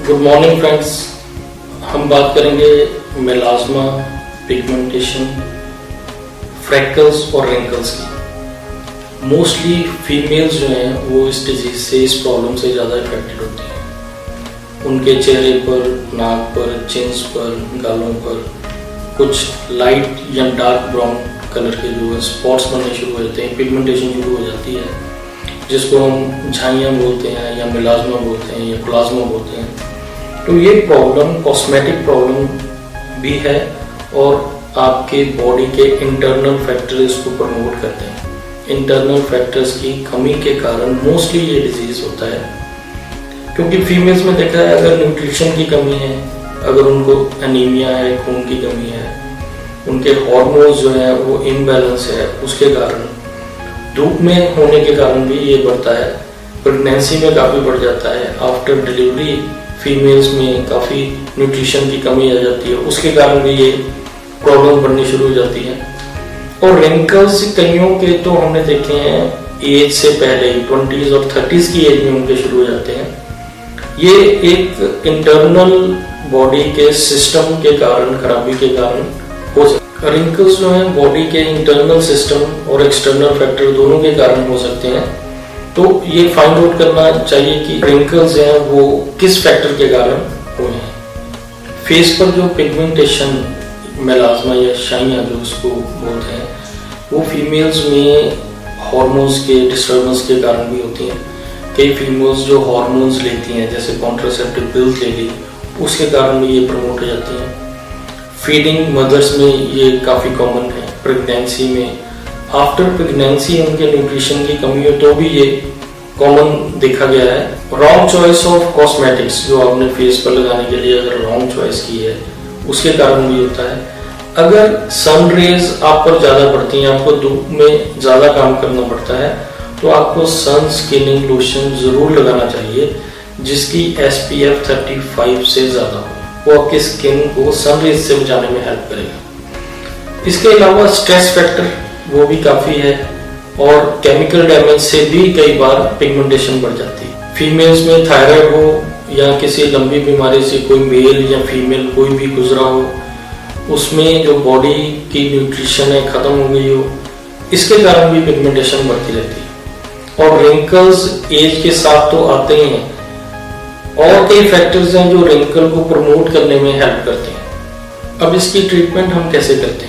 Good morning friends. हम बात करेंगे मेलास्मा, पिगमेंटेशन, फ्रैकल्स और रिंकल्स की। मोस्टली फीमेल्स जो हैं वो इस डिजीज से, इस प्रॉब्लम से ज़्यादा इफेक्टेड होती हैं। उनके चेहरे पर, नाक पर, चिन्स पर, गालों पर कुछ लाइट या डार्क ब्राउन कलर के जो है स्पॉट्स बनने शुरू हो जाते हैं, पिगमेंटेशन शुरू हो जाती है, जिसको हम झाइयाँ बोलते हैं या मेलास्मा बोलते हैं या क्लाज्मा बोलते हैं। तो ये प्रॉब्लम कॉस्मेटिक प्रॉब्लम भी है और आपके बॉडी के इंटरनल फैक्टर्स को प्रमोट करते हैं। इंटरनल फैक्टर्स की कमी के कारण मोस्टली ये डिजीज होता है, क्योंकि फीमेल्स में देखा है अगर न्यूट्रिशन की कमी है, अगर उनको एनीमिया है, खून की कमी है, उनके हार्मोन्स जो है वो इम्बैलेंस है, उसके कारण धूप में होने के कारण भी ये बढ़ता है। प्रेगनेंसी में काफ़ी बढ़ जाता है। आफ्टर डिलीवरी फीमेल्स में काफ़ी न्यूट्रिशन की कमी आ जाती है, उसके कारण भी ये प्रॉब्लम बढ़नी शुरू हो जाती है। और रिंकल्स कईयों के तो हमने देखे हैं एज से पहले 20s और 30s की एज में उनके शुरू हो जाते हैं। ये एक इंटरनल बॉडी के सिस्टम के कारण, खराबी के कारण हो सकते हैं। रिंकल्स जो हैं बॉडी के इंटरनल सिस्टम और एक्सटर्नल फैक्टर दोनों के कारण हो सकते हैं। तो ये फाइंड आउट करना चाहिए कि रिंकल्स हैं वो किस फैक्टर के कारण हुए हैं। फेस पर जो पिगमेंटेशन, मेलास्मा या शाइयाँ जो उसको बोलते हैं, वो फीमेल्स में हार्मोन्स के डिस्टर्बेंस के कारण भी होती हैं। कई फीमेल्स जो हार्मोन्स लेती हैं, जैसे कॉन्ट्रासेप्टिव पिल्स ले ली, उसके कारण भी ये प्रमोट हो जाती हैं। फीडिंग मदर्स में ये काफ़ी कॉमन है। प्रेगनेंसी में, आफ्टर प्रेगनेंसी उनके न्यूट्रिशन की कमी हो तो भी ये कॉमन देखा गया है। रॉन्ग चॉइस ऑफ कॉस्मेटिक्स जो आपने फेस पर लगाने के लिए अगर रॉन्ग चॉइस की है, उसके कारण भी होता है। अगर सन रेज आप पर ज़्यादा पड़ती हैं, आपको धूप में ज़्यादा काम करना पड़ता है, तो आपको सन स्किनिंग लोशन ज़रूर लगाना चाहिए जिसकी SPF 35 से ज़्यादा हो। वो आपकी स्किन को सन रेज से बचाने में हेल्प करेगा। इसके अलावा स्ट्रेस फैक्टर वो भी काफ़ी है, और केमिकल डैमेज से भी कई बार पिगमेंटेशन बढ़ जाती है। फीमेल्स में थायराइड हो या किसी लंबी बीमारी से कोई मेल या फीमेल कोई भी गुजरा हो, उसमें जो बॉडी की न्यूट्रिशन है ख़त्म हो गई हो, इसके कारण भी पिगमेंटेशन बढ़ती रहती है। और रिंकल्स एज के साथ तो आते ही हैं, और कई फैक्टर्स हैं जो रिंकल को प्रमोट करने में हेल्प करते हैं। अब इसकी ट्रीटमेंट हम कैसे करते हैं?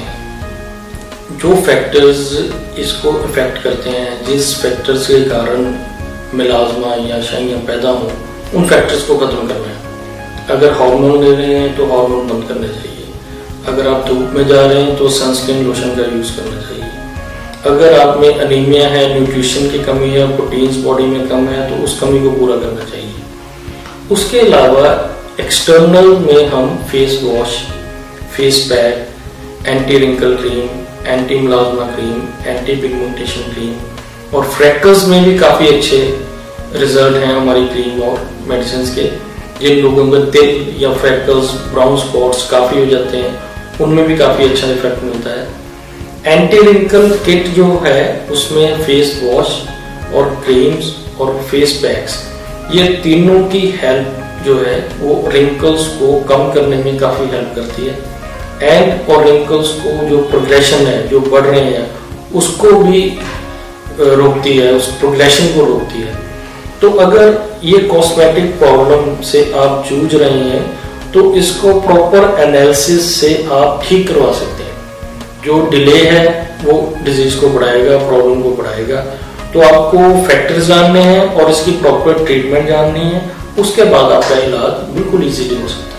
जो फैक्टर्स इसको इफेक्ट करते हैं, जिस फैक्टर्स के कारण मेलास्मा या शाइयाँ पैदा हो, उन फैक्टर्स को खत्म करना है। अगर हार्मोन ले रहे हैं तो हार्मोन बंद करने चाहिए। अगर आप धूप में जा रहे हैं तो सनस्क्रीन लोशन का यूज़ करना चाहिए। अगर आप में अनीमिया है, न्यूट्रिशन की कमी है, प्रोटीन्स बॉडी में कम है, तो उस कमी को पूरा करना चाहिए। उसके अलावा एक्सटर्नल में हम face wash, face pack, anti wrinkle cream, anti melasma cream, anti pigmentation cream, और फ्रैकल्स में भी काफ़ी अच्छे रिजल्ट हैं हमारी क्रीम और मेडिसिन के। जिन लोगों को तिल या फ्रैकल्स, ब्राउन स्पॉट्स काफ़ी हो जाते हैं, उनमें भी काफ़ी अच्छा इफेक्ट मिलता है। एंटी रिंकल किट जो है उसमें फेस वॉश और क्रीम्स और फेस पैक्स, ये तीनों की हेल्प जो है वो रिंकल्स को कम करने में काफ़ी हेल्प करती है। एंड और रिंकल्स को जो प्रोग्रेशन है, जो बढ़ रहे हैं, उसको भी रोकती है, उस प्रोग्रेशन को रोकती है। तो अगर ये कॉस्मेटिक प्रॉब्लम से आप जूझ रहे हैं तो इसको प्रॉपर एनालिसिस से आप ठीक करवा सकते हैं। जो डिले है वो डिजीज को बढ़ाएगा, प्रॉब्लम को बढ़ाएगा। तो आपको फैक्टर्स जानने हैं और इसकी प्रॉपर ट्रीटमेंट जाननी है, उसके बाद आपका इलाज बिल्कुल इजीली हो सकता है।